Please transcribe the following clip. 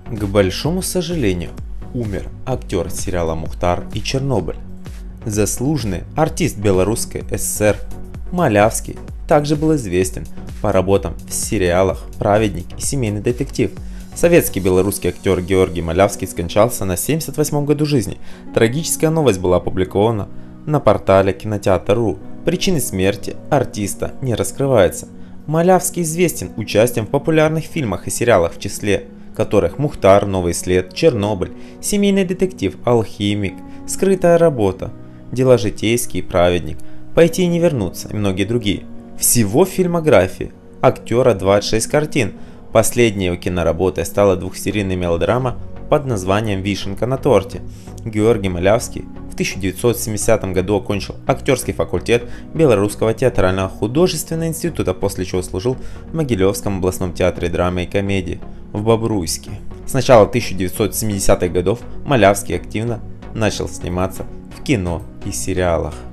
К большому сожалению, умер актер сериала «Мухтар» и «Чернобыль». Заслуженный артист Белорусской ССР Малявский также был известен по работам в сериалах «Праведник» и «Семейный детектив». Советский белорусский актер Георгий Малявский скончался на 78 году жизни. Трагическая новость была опубликована на портале Кинотеатр.ру. Причины смерти артиста не раскрываются. Малявский известен участием в популярных фильмах и сериалах, в числе которых «Мухтар», «Новый след», «Чернобыль», «Семейный детектив», «Алхимик», «Скрытая работа», «Дела житейские», «Праведник», «Пойти и не вернуться» и многие другие. Всего в фильмографии актера 26 картин. Последней его киноработой стала двухсерийная мелодрама под названием «Вишенка на торте». Георгий Малявский в 1970 году окончил актерский факультет Белорусского театрального художественного института, после чего служил в Могилевском областном театре драмы и комедии в Бобруйске. С начала 1970-х годов Малявский активно начал сниматься в кино и сериалах.